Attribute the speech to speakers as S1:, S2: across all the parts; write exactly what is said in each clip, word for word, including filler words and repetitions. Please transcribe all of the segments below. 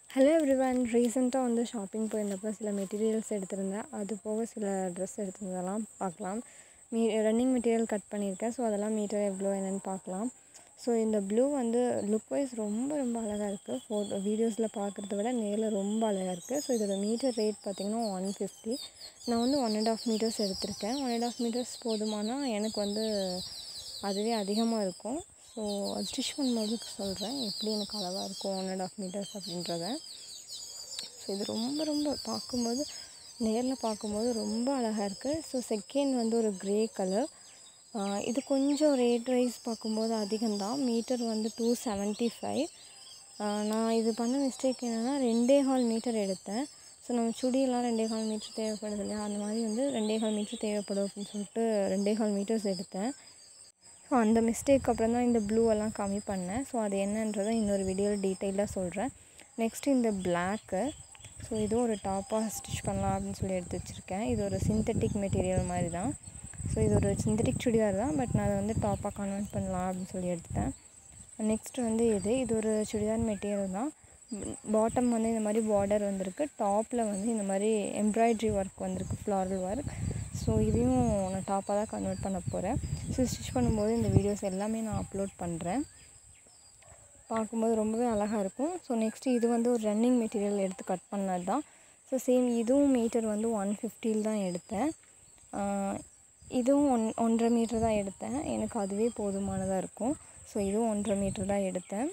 S1: Hello everyone. ரீசெண்டாக வந்து shopping போயிருந்தப்போ சில மெட்டீரியல்ஸ் எடுத்திருந்தேன். அது போக சில ட்ரெஸ் எடுத்திருந்ததெல்லாம் பார்க்கலாம். மீ ரன்னிங் மெட்டீரியல் கட் பண்ணியிருக்கேன். ஸோ அதெல்லாம் மீட்டர் எவ்வளோ என்னென்னு பார்க்கலாம். ஸோ இந்த ப்ளூ வந்து லுக் வைஸ் ரொம்ப ரொம்ப அழகாக இருக்குது. ஃபோட்டோ வீடியோஸில் பார்க்குறத விட நேரில் ரொம்ப அழகாக இருக்குது. ஸோ இதோட மீட்டர் ரேட் பார்த்திங்கன்னா ஒன் ஃபிஃப்டி. நான் வந்து ஒன் அண்ட் ஆஃப் மீட்டர்ஸ் எடுத்திருக்கேன். ஒன் அண்ட் ஆஃப் மீட்டர்ஸ் போதுமானால் எனக்கு வந்து அதுவே அதிகமாக இருக்கும். ஸோ அது ஸ்டிச் பண்ணும்போது சொல்கிறேன் எப்படி எனக்கு அளவாக இருக்கும் ஒன் அண்ட் ஆஃப் மீட்டர்ஸ் அப்படின்றத. ஸோ இது ரொம்ப ரொம்ப பார்க்கும்போது நேரில் பார்க்கும்போது ரொம்ப அழகாக இருக்குது. ஸோ செகண்ட் வந்து ஒரு க்ரே கலர். இது கொஞ்சம் ரேட் வைஸ் பார்க்கும்போது அதிகம்தான். மீட்டர் வந்து டூ செவன்ட்டி ஃபைவ். நான் இது பண்ண மிஸ்டேக் என்னென்னா ரெண்டே கால் மீட்டர் எடுத்தேன். ஸோ நம்ம சுடியெல்லாம் ரெண்டே கால் மீட்ரு தேவைப்படுது இல்லையா, அந்த மாதிரி வந்து ரெண்டே கால் மீட்ரு தேவைப்படும் அப்படின்னு சொல்லிட்டு ரெண்டே கால் மீட்டர்ஸ் எடுத்தேன். ஸோ அந்த மிஸ்டேக் அப்புறம் தான் இந்த ப்ளூவெல்லாம் கம்மி பண்ணேன். ஸோ அது என்னன்றதை இன்னொரு வீடியோவில் டீட்டெயிலாக சொல்கிறேன். நெக்ஸ்ட்டு இந்த பிளாக்கு. ஸோ இதுவும் ஒரு டாப்பாக ஸ்டிச் பண்ணலாம் அப்படின்னு சொல்லி எடுத்து வச்சுருக்கேன். இது ஒரு சிந்தட்டிக் மெட்டீரியல் மாதிரி தான். ஸோ இது ஒரு சிந்தட்டிக் சுடிதார் தான், பட் நான் அதை வந்து டாப்பாக கன்வெர்ட் பண்ணலாம் அப்படின்னு சொல்லி எடுத்துட்டேன். நெக்ஸ்ட் வந்து இது இது ஒரு சுடிதார் மெட்டீரியல் தான். பாட்டம் வந்து இந்த மாதிரி பார்டர் வந்திருக்கு. டாப்பில் வந்து இந்த மாதிரி எம்ப்ராய்ட்ரி ஒர்க் வந்திருக்கு, ஃப்ளாரல் ஒர்க். ஸோ இதையும் நான் டாப்பாக தான் கன்வெர்ட் பண்ண போகிறேன். ஸோ ஸ்டிச் பண்ணும்போது இந்த வீடியோஸ் எல்லாமே நான் அப்லோட் பண்ணுறேன். பார்க்கும்போது ரொம்பவே அழகாக இருக்கும். ஸோ நெக்ஸ்ட்டு இது வந்து ஒரு ரன்னிங் மெட்டீரியல் எடுத்து கட் பண்ணது தான். ஸோ சேம் இதுவும் மீட்டர் வந்து ஒன் ஃபிஃப்டியில் தான் எடுத்தேன். இதுவும் ஒன் ஒன்றரை மீட்டர் தான் எடுத்தேன். எனக்கு அதுவே போதுமானதாக இருக்கும். ஸோ இதுவும் ஒன்றரை மீட்டர் தான் எடுத்தேன்.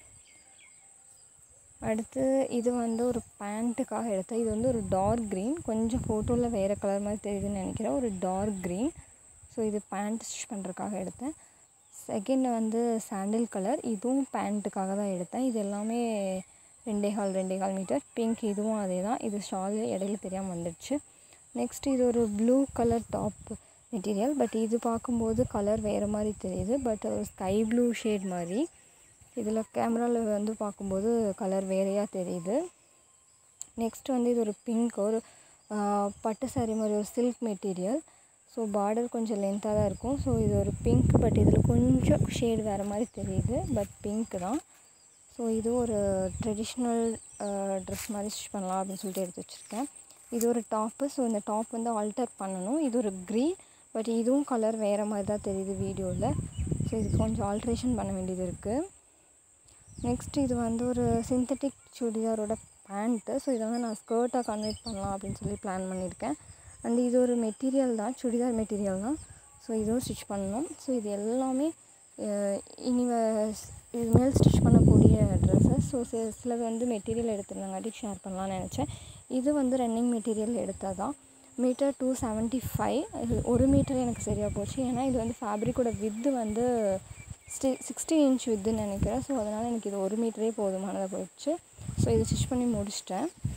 S1: அடுத்து இது வந்து ஒரு பேண்ட்டுக்காக எடுத்தேன். இது வந்து ஒரு டார்க் க்ரீன், கொஞ்சம் ஃபோட்டோவில் வேறு கலர் மாதிரி தெரியுதுன்னு நினைக்கிறேன். ஒரு டார்க் க்ரீன். ஸோ இது பேண்ட் ஸ்டிச் பண்ணுறதுக்காக எடுத்தேன். செகண்ட் வந்து சாண்டில் கலர். இதுவும் பேண்ட்டுக்காக தான் எடுத்தேன். இது எல்லாமே ரெண்டே கால் ரெண்டே கால் மீட்டர். பிங்க் இதுவும் அதே தான். இது ஷால் இடையில தெரியாமல் வந்துடுச்சு. நெக்ஸ்ட் இது ஒரு blue colour top material. But இது பார்க்கும்போது கலர் வேறு மாதிரி தெரியுது. பட் ஒரு ஸ்கை ப்ளூ ஷேட் மாதிரி. இதில் கேமராவில் வந்து பார்க்கும்போது கலர் வேறையாக தெரியுது. நெக்ஸ்ட் வந்து இது ஒரு பிங்க், ஒரு பட்டு சாரி மாதிரி ஒரு சில்க் மெட்டீரியல். ஸோ பார்டர் கொஞ்சம் லென்த்தாக தான் இருக்கும். ஸோ இது ஒரு பிங்க், பட் இதில் கொஞ்சம் ஷேடு வேறு மாதிரி தெரியுது. பட் பிங்க் தான். ஸோ இது ஒரு ட்ரெடிஷ்னல் ட்ரெஸ் மாதிரி ஸ்டிச் பண்ணலாம் அப்படின்னு சொல்லிட்டு எடுத்து வச்சுருக்கேன். இது ஒரு டாப்பு. ஸோ இந்த டாப் வந்து ஆல்டர் பண்ணணும். இது ஒரு க்ரீன், பட் இதுவும் கலர் வேறு மாதிரி தான் தெரியுது வீடியோவில். ஸோ இது கொஞ்சம் ஆல்ட்ரேஷன் பண்ண வேண்டியது இருக்குது. நெக்ஸ்ட் இது வந்து ஒரு சிந்தட்டிக் சுடிதாரோட பேண்ட்டு. ஸோ இதை வந்து நான் ஸ்கர்ட்டாக கன்வெர்ட் பண்ணலாம் அப்படின்னு சொல்லி பிளான் பண்ணியிருக்கேன். அண்ட் இது ஒரு மெட்டீரியல் தான், சுடிதார் மெட்டீரியல் தான். ஸோ இதுவும் ஸ்டிச் பண்ணணும். ஸோ இது எல்லாமே இனி இதுமேல் ஸ்டிச் பண்ணக்கூடிய ட்ரெஸ்ஸஸ். ஸோ சிலது வந்து மெட்டீரியல் எடுத்துருந்தாங்காட்டி ஷேர் பண்ணலான்னு நினச்சேன். இது வந்து ரன்னிங் மெட்டீரியல் எடுத்தால் தான். Metre two seventy five. இது ஒரு மீட்டர் எனக்கு சரியாக போச்சு. ஏன்னா இது வந்து ஃபேப்ரிக்கோட வித்து வந்து ஸ்டி சிக்ஸ்டி இன்ச் வித்துன்னு நினைக்கிறேன். ஸோ அதனால் எனக்கு இது ஒரு மீட்டரே போதுமானதாக போயிடுச்சு. ஸோ இது ஸ்டிச் பண்ணி முடிச்சிட்டேன்.